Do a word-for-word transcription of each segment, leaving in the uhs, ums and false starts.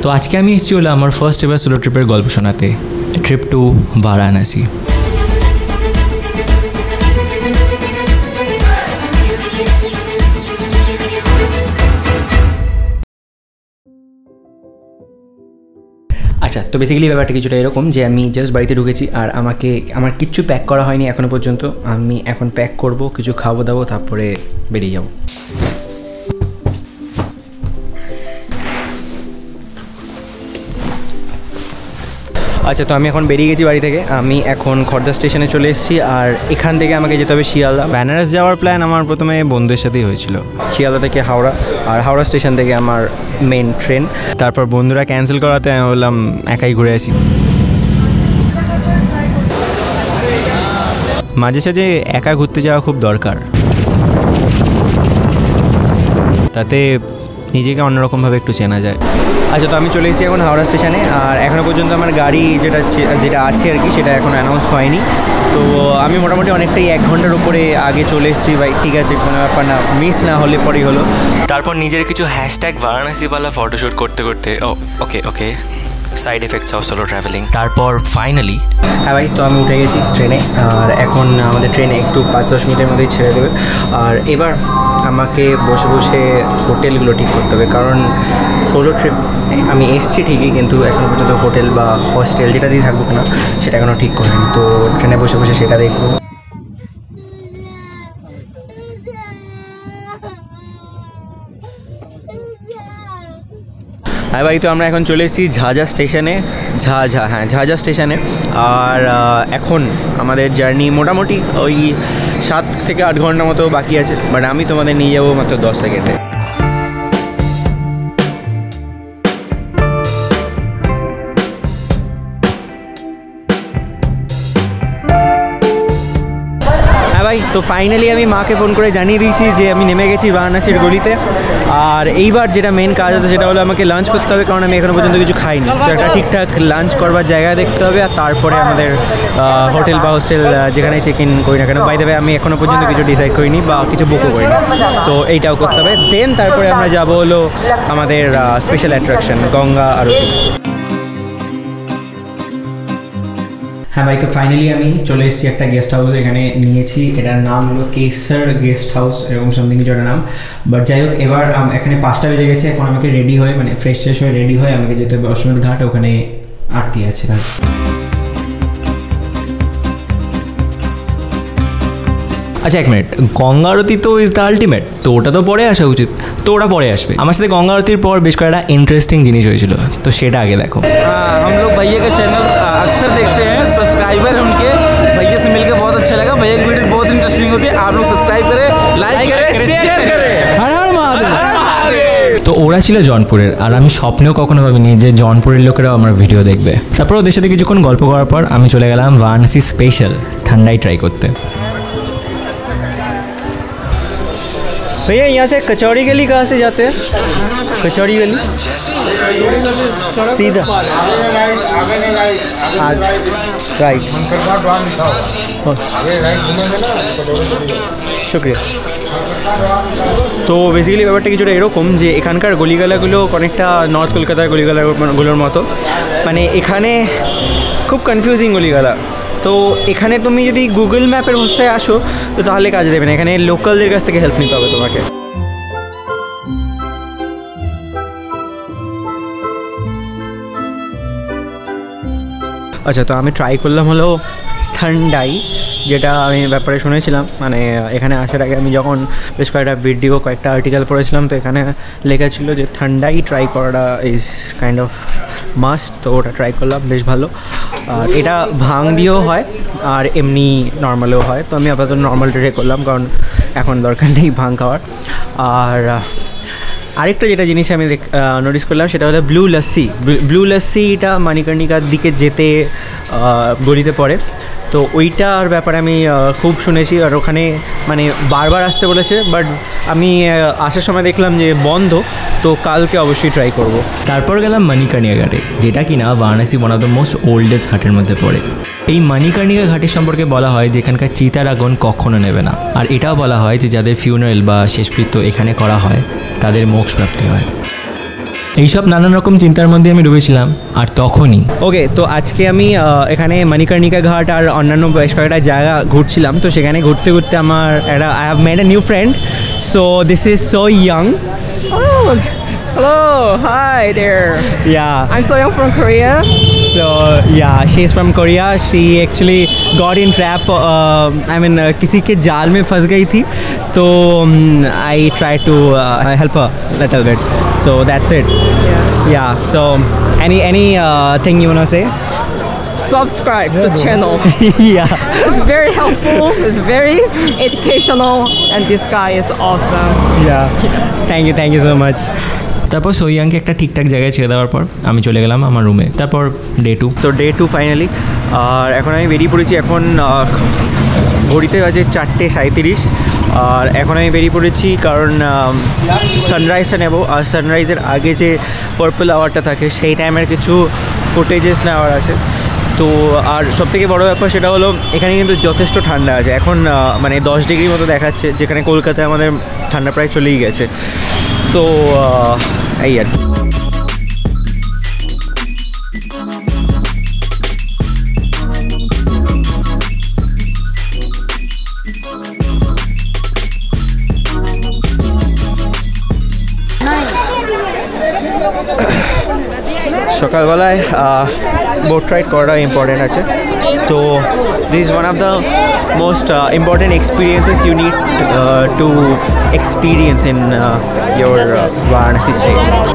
তো আজকে আমি এসেছি হলো আমার ফার্স্ট এভার সোলো ট্রিপের গল্প শোনাতে, ট্রিপ টু বারাণসী। আচ্ছা, তো বেসিক্যালি ব্যাপারটা কিছুটা এরকম যে আমি জাস্ট বাড়িতে ঢুকেছি আর আমাকে আমার কিচ্ছু প্যাক করা হয়নি এখনও পর্যন্ত। আমি এখন প্যাক করব, কিছু খাবো দাবো, তারপরে বেরিয়ে যাবো। আচ্ছা, তো আমি এখন বেরিয়ে গেছি বাড়ি থেকে। আমি এখন খড়দা স্টেশনে চলে এসেছি আর এখান থেকে আমাকে যেতে হবে শিয়ালদা। বেনারস যাওয়ার প্ল্যান আমার প্রথমে বন্ধুদের সাথেই হয়েছিল, শিয়ালদা থেকে হাওড়া, আর হাওড়া স্টেশন থেকে আমার মেন ট্রেন। তারপর বন্ধুরা ক্যান্সেল করাতে আমি বললাম একাই ঘুরে আসি। মাঝে সাঝে একা ঘুরতে যাওয়া খুব দরকার, তাতে নিজেকে অন্যরকমভাবে একটু চেনা যায়। আচ্ছা, তো আমি চলে এসেছি এখন হাওড়া স্টেশনে আর এখনও পর্যন্ত আমার গাড়ি যেটা যেটা আছে আর কি সেটা এখন অ্যানাউন্স হয়নি। তো আমি মোটামুটি অনেকটাই এক ঘন্টার উপরে আগে চলে এসেছি ভাই। ঠিক আছে, কোনো ব্যাপার না, মিস না হলে পরেই হলো। তারপর নিজের কিছু হ্যাশট্যাগ বারাণসীওয়ালা ফটোশ্যুট করতে করতে ও okay okay side effects of solo travelling. তারপর ফাইনালি হ্যাঁ ভাই, তো আমি উঠে গেছি ট্রেনে আর এখন আমাদের ট্রেনে একটু পাঁচ দশ মিনিটের মধ্যেই ছেড়ে দেবে। আর এবার আমাকে বসে বসে হোটেলগুলো ঠিক করতে হবে, কারণ সোলো ট্রিপ আমি এসছি ঠিকই, কিন্তু এখনও পর্যন্ত হোটেল বা হস্টেল যেটা দিয়ে থাকবো না সেটা এখনও ঠিক করিনি। তো ট্রেনে বসে বসে সেটা দেখবো। হ্যাঁ ভাই, তো আমরা এখন চলে এসেছি ঝাঝা স্টেশনে, ঝাঝা হ্যাঁ ঝাঝা স্টেশনে। আর এখন আমাদের জার্নি মোটামুটি ওই সাত থেকে আট ঘন্টা মতো বাকি আছে, বাট আমি তোমাদের নিয়ে যাবো মাত্র দশ সেকেন্ডে। ভাই, তো ফাইনালি আমি মাকে ফোন করে জানিয়ে দিয়েছি যে আমি নেমে গেছি বারাণসীর গলিতে। আর এইবার যেটা মেন কাজ আছে সেটা হলো আমাকে লাঞ্চ করতে হবে, কারণ আমি এখনও পর্যন্ত কিছু খাইনি। তো একটা ঠিকঠাক লাঞ্চ করবার জায়গা দেখতে হবে আর তারপরে আমাদের হোটেল বা হোস্টেল যেখানে চেক ইন করি না কেন। বাই দ্য ওয়ে, আমি এখনও পর্যন্ত কিছু ডিসাইড করিনি বা কিছু বুকও করিনি, তো এইটাও করতে হবে। দেন তারপরে আমরা যাবো হলো আমাদের স্পেশাল অ্যাট্রাকশন গঙ্গা আরতি। হ্যাঁ ভাই, তো ফাইনালি আমি চলে এসেছি একটা গেস্ট হাউস এখানে নিয়েছি। এটার নাম হলো কেসার গেস্ট হাউস, এরকম সামথিং কিছু একটা নাম। বাট যাই হোক, এবার এখানে পাঁচটা বেজে গেছে, এখন আমাকে রেডি হয়ে মানে ফ্রেশ ফ্রেশ হয়ে রেডি হয়ে আমাকে যেতে হবে অশ্বমেধ ঘাট, ওখানে আরতি আছে ভাই। আচ্ছা এক মিনিট, গঙ্গা আরতি তো ইজ দ্য আলটিমেট, তো ওটা তো পরে আসা উচিত, তো ওটা পরে আসবে। আমার সাথে গঙ্গা আরতির পর বেশ কয়েকটা ইন্টারেস্টিং জিনিস হয়েছিল, তো সেটা আগে দেখো। हाँ, हम लोग भैया का चैनल अक्सर देखते हैं, सब्सक्राइबर हैं उनके। भैया से मिलकर बहुत अच्छा लगा, भैया की वीडियो बहुत इंटरेस्टिंग होती है। आप लोग सब्सक्राइब करें, लाइक करें, शेयर करें। हर हर महादेव। তো ওরা ছিল জনপুরের, আর আমি স্বপ্নেও কখনো ভাবিনি যে জনপুরের লোকেরাও আমার ভিডিও দেখবে। তারপর ওদের সাথে কিছুক্ষণ গল্প করার পর আমি চলে গেলাম বারাণসী স্পেশাল ঠান্ডাই ট্রাই করতে। भैया यहाँ से कचौड़ी गली कहाँ से जाते हैं? कचौड़ी गली सीधा राइट। शुक्रिया। তো বেসিক্যালি ব্যাপারটা কিছুটা এরকম যে এখানকার গলিগালাগুলো অনেকটা নর্থ কলকাতার গলিগালাগুলোর মতো, মানে এখানে খুব কনফিউজিং গলিগালা। তো এখানে তুমি যদি গুগল ম্যাপের ভাষায় আসো তো তাহলে কাজ দেবে না, এখানে লোকালদের কাছ থেকে হেল্প নিতে হবে তোমাকে। আচ্ছা, তো আমি ট্রাই করলাম হলো ঠান্ডাই, যেটা আমি ব্যাপারে শুনেছিলাম। মানে এখানে আসার আগে আমি যখন বেশ কয়েকটা ভিডিও কয়েকটা আর্টিকেল পড়েছিলাম, তো এখানে লেখা ছিল যে ঠান্ডাই ট্রাই করাটা ইজ কাইন্ড অফ মাস্ট। তো ওটা ট্রাই করলাম, বেশ ভালো। আর এটা ভাং দিয়েও হয় আর এমনি নর্মালেও হয়, তো আমি আপাতত নর্মাল ট্রাই করলাম কারণ এখন দরকার নেই ভাং খাওয়ার। আর আরেকটা যেটা জিনিস আমি নোটিস করলাম সেটা হলো ব্লু লস্যি। ব্লু লস্যিটা মানিকর্ণিকার দিকে যেতে গলিতে পড়ে, তো ওইটার ব্যাপারে আমি খুব শুনেছি আর ওখানে মানে বারবার আসতে বলেছে, বাট আমি আসার সময় দেখলাম যে বন্ধ, তো কালকে অবশ্যই ট্রাই করব। তারপর গেলাম মণিকর্ণিকা ঘাটে, যেটা কিনা Varanasi one of the most oldest ঘাটের মধ্যে পড়ে। এই মণিকর্ণিকা ঘাটের সম্পর্কে বলা হয় যে এখানকার চিতার আগুন কখনো নেবে না, আর এটাও বলা হয় যে যাদের ফিউনারেল বা শেষকৃত্য এখানে করা হয় তাদের মোক্ষ প্রাপ্তি হয়। এইসব নানান রকম চিন্তার মধ্যে আমি ডুবেছিলাম। আর তখনই ওকে, তো আজকে আমি এখানে মণিকর্ণিকা ঘাট আর অন্যান্য বেশ কয়েকটা জায়গা ঘুরছিলাম। তো সেখানে ঘুরতে ঘুরতে আমার একটা I have made a new friend. So this is so young. Hello, hi there. Yeah. I'm Soyoung from Korea. So yeah, she's from Korea. She actually got in trap. Uh, I mean, uh, किसी के जाल में फंस गई थी, तो um, I tried to uh, help her little bit. So that's it. Yeah. Yeah. So any any uh, thing you wanna say? Subscribe to the channel. Yeah. It's very helpful. It's very educational, and this guy is awesome. Yeah. Thank you. Thank you so much. তারপর সোয়াংকে একটা ঠিকঠাক জায়গায় ছেড়ে দেওয়ার পর আমি চলে গেলাম আমার রুমে। তারপর ডে টু তো ডে টু ফাইনালি। আর এখন আমি বেরিয়ে পড়েছি। এখন ঘড়িতে বাজে চারটে সাঁইত্রিশ। আর এখন আমি বেরিয়ে পড়েছি কারণ সানরাইজটা নেব। আর সানরাইজের আগে যে পার্পল আওয়ারটা থাকে সেই টাইমের কিছু ফুটেজেস নেওয়ার আছে। তো আর সবথেকে বড়ো ব্যাপার সেটা হলো এখানে কিন্তু যথেষ্ট ঠান্ডা আছে। এখন মানে দশ ডিগ্রি মতো দেখাচ্ছে, যেখানে কলকাতায় আমাদের ঠান্ডা প্রায় চলেই গেছে। তো এই আর কি। সকালবেলায় বোট রাইড করাটা ইম্পর্টেন্ট আছে। তো this is one of the most important experiences you need to experience in your uh, Varanasi stay.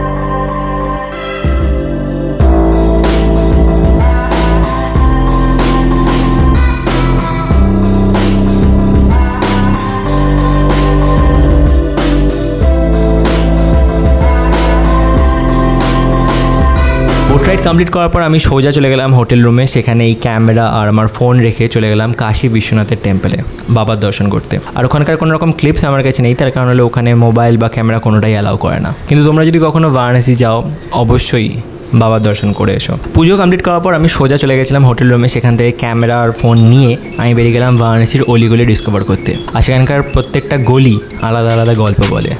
বোট রাইড কমপ্লিট করার পর আমি সোজা চলে গেলাম হোটেল রুমে। সেখানে এই ক্যামেরা আর আমার ফোন রেখে চলে গেলাম কাশী বিশ্বনাথের টেম্পলে বাবার দর্শন করতে। আর ওখানকার কোনো রকম ক্লিপস আমার কাছে নেই, তার কারণ হলো ওখানে মোবাইল বা ক্যামেরা কোনোটাই অ্যালাউ করে না। কিন্তু তোমরা যদি কখনো বারাণসী যাও অবশ্যই বাবার দর্শন করে এসো। পুজো কমপ্লিট করার পর আমি সোজা চলে গেছিলাম হোটেল রুমে। সেখান থেকে ক্যামেরা আর ফোন নিয়ে আমি বেরিয়ে গেলাম বারাণসীর অলিগলি ডিসকভার করতে। আর সেখানকার প্রত্যেকটা গলি আলাদা আলাদা গল্প বলে।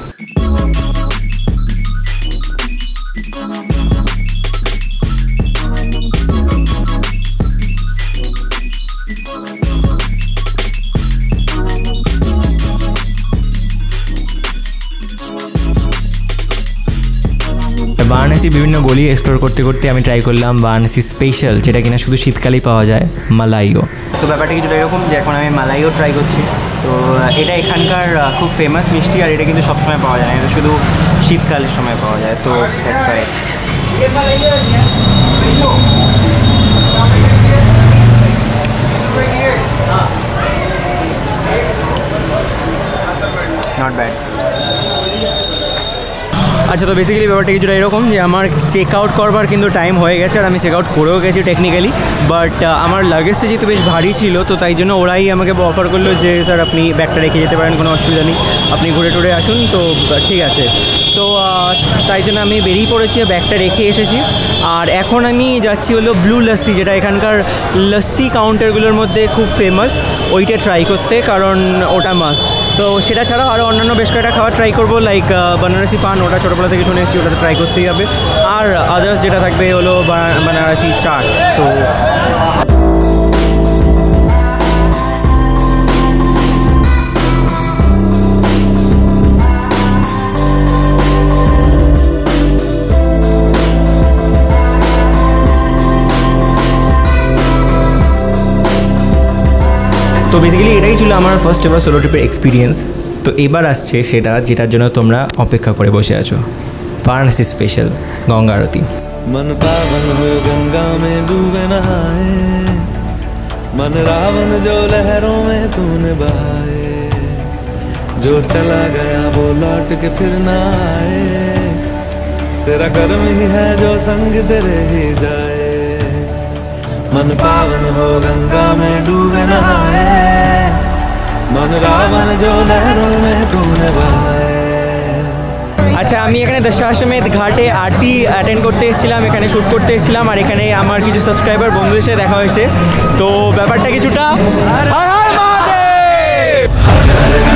বারাণসী বিভিন্ন গলি এক্সপ্লোর করতে করতে আমি ট্রাই করলাম বারাণসী স্পেশাল, যেটা কিনা শুধু শীতকালেই পাওয়া যায়, মালাইও। তো ব্যাপারটা কিছুটা এরকম যে এখন আমি মালাইও ট্রাই করছি। তো এটা এখানকার খুব ফেমাস মিষ্টি, আর এটা কিন্তু সবসময় পাওয়া যায় না, এটা শুধু শীতকালের সময় পাওয়া যায়। তো দ্যাটস কারেক্ট। Not bad. আচ্ছা, তো বেসিক্যালি ব্যাপারটা কিছুটা এরকম যে আমার চেক আউট করবার কিন্তু টাইম হয়ে গেছে, আর আমি চেক আউট করেও গেছি টেকনিক্যালি। বাট আমার লাগেজটা যেহেতু বেশ ভারী ছিল, তো তাই জন্য ওরাই আমাকে অফার করলো যে স্যার আপনি ব্যাগটা রেখে যেতে পারেন, কোনো অসুবিধা নেই, আপনি ঘুরে টুরে আসুন। তো ঠিক আছে, তো তাই জন্য আমি বেরিয়ে পড়েছি, ব্যাগটা রেখে এসেছি। আর এখন আমি যাচ্ছি হলো ব্লু লস্যি, যেটা এখানকার লস্যি কাউন্টারগুলোর মধ্যে খুব ফেমাস, ওইটা ট্রাই করতে, কারণ ওটা মাস্ট। তো সেটা ছাড়াও আরও অন্যান্য বেশ কয়েকটা খাবার ট্রাই করবো, লাইক বানারসি পান, ওটা ছোটোবেলা থেকে শুনে এসেছি, ওটা ট্রাই করতেই হবে। আর আদার্স যেটা থাকবে হলো বানারসি চাট। তো তো বেসিক্যালি এটাই ছিল আমার ফার্স্ট এবার সোলো ট্রিপের এক্সপিরিয়েন্স। তো এবার আসছে সেটা যেটার জন্য তোমরা অপেক্ষা করে বসে আছো, বারাণসী স্পেশাল গঙ্গা আরতি। मन पावन हो गंगा में डूबे नहाए, मन रावण जो लहरों में तूने बहाए, जो चला गया वो लौट के फिर ना आए, तेरा कर्म ही है जो संग तेरे ही जाए। मन पावन हो गंगा में डूबे नहाए, मन रावण जो लहरों में तूने बहाए। আচ্ছা, আমি এখানে দশাশ্বমেধ ঘাটে আরতি অ্যাটেন্ড করতে এসেছিলাম, এখানে শ্যুট করতে এসেছিলাম, আর এখানে আমার কিছু সাবস্ক্রাইবার বন্ধুদের সাথে দেখা হয়েছে। তো ব্যাপারটা কিছুটা